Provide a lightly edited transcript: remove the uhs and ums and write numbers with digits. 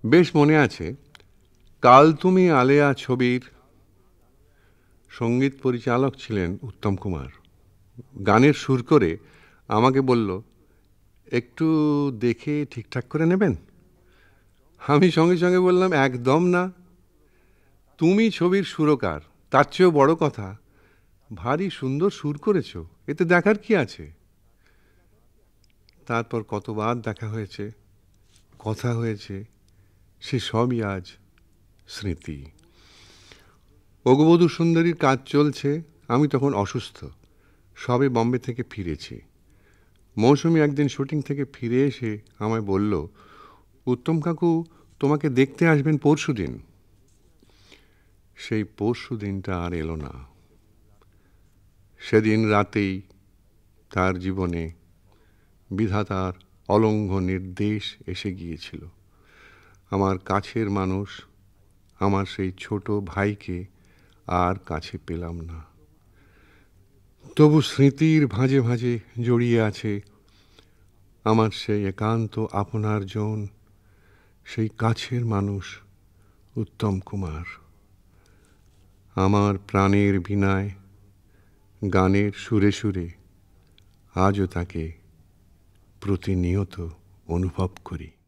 বেশ মনে আছে, কাল তুমি আলেয়া ছবির সঙ্গীত পরিচালক ছিলেন উত্তম কুমার। গানের সুর করে আমাকে বলল, একটু দেখে ঠিকঠাক করে নেবেন। আমি সঙ্গে সঙ্গে বললাম, একদম না। তুমি ছবির সুরকার, তার চেয়েও বড় কথা, ভারী সুন্দর সুর করেছো, এতে দেখার কি আছে। তারপর কতবার দেখা হয়েছে, কথা হয়েছে, সে সবই আজ স্মৃতি। অগবধূ সুন্দরীর কাজ চলছে, আমি তখন অসুস্থ, সবে বম্বে থেকে ফিরেছি। মৌসুমি একদিন শুটিং থেকে ফিরে এসে আমায় বলল, উত্তম কাকু তোমাকে দেখতে আসবেন পরশুদিন। সেই পরশু দিনটা আর এলো না। সেদিন রাতেই তার জীবনে বিধাতার অলঙ্ঘ নির্দেশ এসে গিয়েছিল। আমার কাছের মানুষ, আমার সেই ছোট ভাইকে আর কাছে পেলাম না। তবু স্মৃতির ভাঁজে ভাঁজে জড়িয়ে আছে আমার সেই একান্ত আপনার জন, সেই কাছের মানুষ উত্তম কুমার। আমার প্রাণের বীণায় গানের সুরে সুরে আজও তাকে প্রতিনিয়ত অনুভব করি।